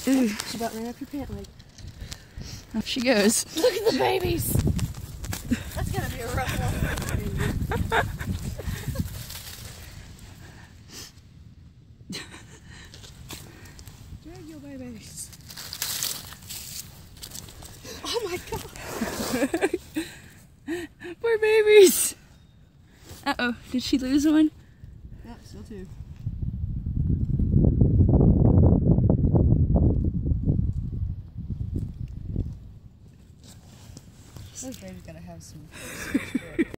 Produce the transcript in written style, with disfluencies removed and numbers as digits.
Ooh. She about ran up your pant leg. Off she goes. Look at the babies. That's gonna be a rough one. Drag your babies. Oh my god. Poor babies. Uh-oh, did she lose one? Yep, still two. Those babies gotta have some